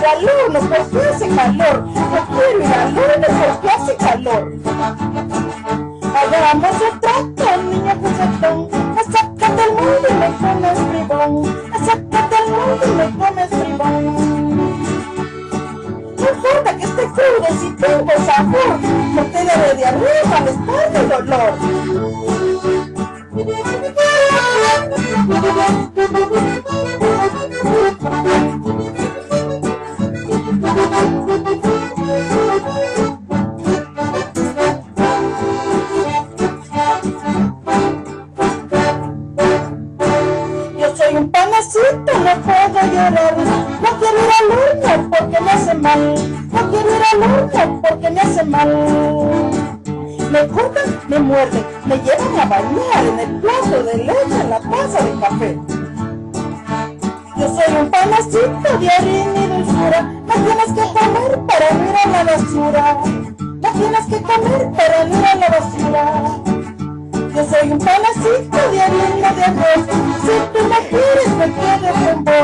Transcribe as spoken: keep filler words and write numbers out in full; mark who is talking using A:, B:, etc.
A: ir al horno porque hace calor. No quiero ir al horno porque hace calor. Hagamos el trato, niño juguetón. Sácate al mundo y me comes bribón. Sácate al mundo y me comes bribón. No importa que esté crudo si tengo sabor, porque de de arriba me está el dolor. Yo soy un panecito, no puedo llorar. No quiero ir al horno porque me hace mal. No quiero ir al horno porque me hace mal. Me cortan, me muerden, me llevan a bañar en el plato de leche, en la taza de café. Yo soy un panecito de harina y dulzura. No tienes que comer para no ir a la basura. No tienes que comer para no ir a la basura. Yo soy un panecito de harina de arroz. Si tú me quieres, me quedo con vos.